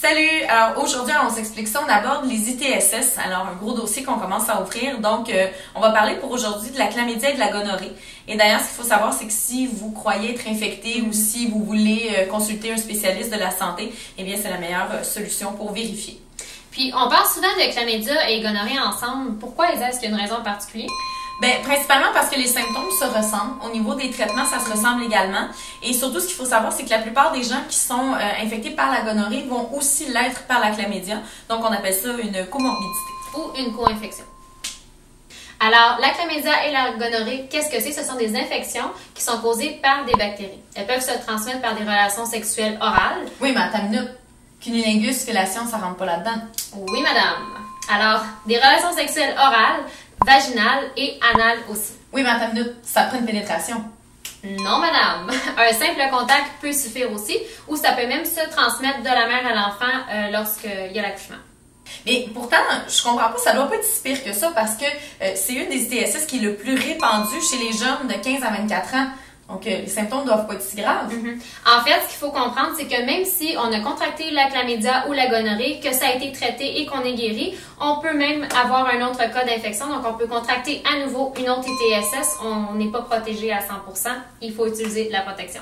Salut! Alors aujourd'hui, on s'explique ça, on aborde les ITSS, alors un gros dossier qu'on commence à ouvrir. Donc, on va parler pour aujourd'hui de la chlamydia et de la gonorrhée. Et d'ailleurs, ce qu'il faut savoir, c'est que si vous croyez être infecté ou si vous voulez consulter un spécialiste de la santé, eh bien, c'est la meilleure solution pour vérifier. Puis, on parle souvent de chlamydia et gonorrhée ensemble. Pourquoi, Isa? Est-ce qu'il y a une raison particulière? Bien, principalement parce que les symptômes se ressemblent. Au niveau des traitements, ça se ressemble également. Et surtout, ce qu'il faut savoir, c'est que la plupart des gens qui sont infectés par la gonorrhée vont aussi l'être par la chlamydia. Donc, on appelle ça une comorbidité. Ou une co-infection. Alors, la chlamydia et la gonorrhée, qu'est-ce que c'est? Ce sont des infections qui sont causées par des bactéries. Elles peuvent se transmettre par des relations sexuelles orales. Oui, mais attends une minute. Cunnilingus, fellation, ça rentre pas là-dedans. Oui, madame. Alors, des relations sexuelles orales, vaginales et anales aussi. Oui, mais attends une minute. Ça prend une pénétration. Non, madame. Un simple contact peut suffire aussi, ou ça peut même se transmettre de la mère à l'enfant lorsqu'il y a l'accouchement. Mais pourtant, je comprends pas, ça doit pas être si pire que ça parce que c'est une des ITSS qui est le plus répandu chez les jeunes de 15 à 24 ans. Donc, les symptômes doivent pas être si graves. En fait, ce qu'il faut comprendre, c'est que même si on a contracté la chlamydia ou la gonorrhée, que ça a été traité et qu'on est guéri, on peut même avoir un autre cas d'infection. Donc, on peut contracter à nouveau une autre ITSS. On n'est pas protégé à 100%. Il faut utiliser la protection.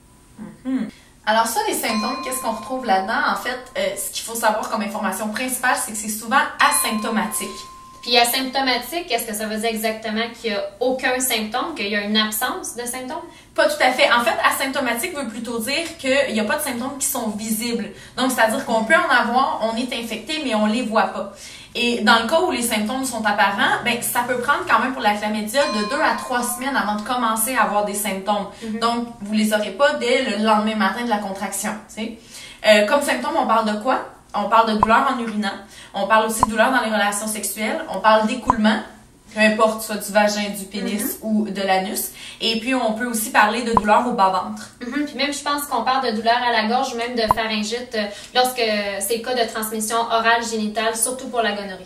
Alors ça, les symptômes, qu'est-ce qu'on retrouve là-dedans? En fait, ce qu'il faut savoir comme information principale, c'est que c'est souvent asymptomatique. Puis asymptomatique, qu'est-ce que ça veut dire exactement? Qu'il n'y a aucun symptôme, qu'il y a une absence de symptômes? Pas tout à fait. En fait, asymptomatique veut plutôt dire qu'il n'y a pas de symptômes qui sont visibles. Donc, c'est-à-dire qu'on peut en avoir, on est infecté, mais on les voit pas. Et dans le cas où les symptômes sont apparents, ben ça peut prendre quand même pour la chlamydia de 2 à 3 semaines avant de commencer à avoir des symptômes. Donc, vous les aurez pas dès le lendemain matin de la contraction. Comme symptômes, on parle de quoi? On parle de douleur en urinant. On parle aussi de douleur dans les relations sexuelles. On parle d'écoulement, peu importe, soit du vagin, du pénis ou de l'anus. Et puis, on peut aussi parler de douleur au bas-ventre. Puis même, je pense qu'on parle de douleur à la gorge ou même de pharyngite lorsque c'est le cas de transmission orale génitale, surtout pour la gonorrhée.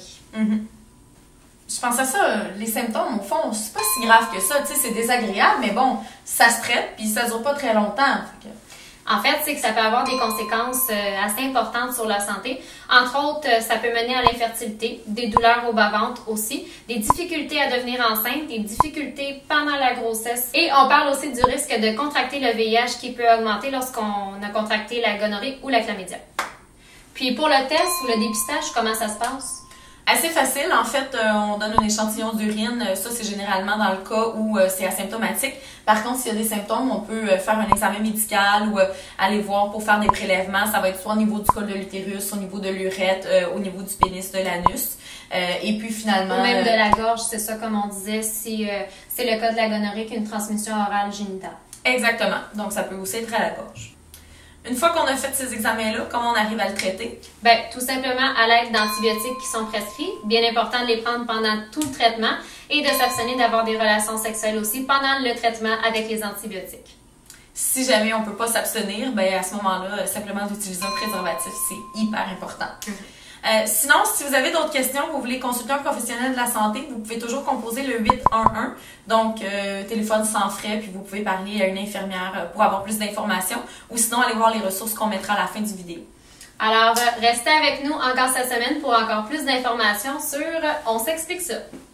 Je pense à ça, les symptômes, au fond, c'est pas si grave que ça. Tu sais, c'est désagréable, mais bon, ça se traite puis ça dure pas très longtemps. En fait, c'est que ça peut avoir des conséquences assez importantes sur la santé. Entre autres, ça peut mener à l'infertilité, des douleurs au bas-ventre aussi, des difficultés à devenir enceinte, des difficultés pendant la grossesse. Et on parle aussi du risque de contracter le VIH qui peut augmenter lorsqu'on a contracté la gonorrhée ou la chlamydia. Puis pour le test ou le dépistage, comment ça se passe? Assez facile. En fait, on donne un échantillon d'urine. Ça, c'est généralement dans le cas où c'est asymptomatique. Par contre, s'il y a des symptômes, on peut faire un examen médical ou aller voir pour faire des prélèvements. Ça va être soit au niveau du col de l'utérus, au niveau de l'urètre, au niveau du pénis, de l'anus. Et puis finalement... Ou même de la gorge, c'est ça comme on disait, si c'est le cas de la gonorrhée qui est une transmission orale génitale. Exactement. Donc, ça peut aussi être à la gorge. Une fois qu'on a fait ces examens-là, comment on arrive à le traiter? Bien, tout simplement à l'aide d'antibiotiques qui sont prescrits. Bien important de les prendre pendant tout le traitement et de s'abstenir d'avoir des relations sexuelles aussi pendant le traitement avec les antibiotiques. Si jamais on ne peut pas s'abstenir, ben à ce moment-là, simplement d'utiliser un préservatif, c'est hyper important. Sinon, si vous avez d'autres questions, vous voulez consulter un professionnel de la santé, vous pouvez toujours composer le 811, donc téléphone sans frais, puis vous pouvez parler à une infirmière pour avoir plus d'informations, ou sinon aller voir les ressources qu'on mettra à la fin du vidéo. Alors, restez avec nous encore cette semaine pour encore plus d'informations sur On s'explique ça.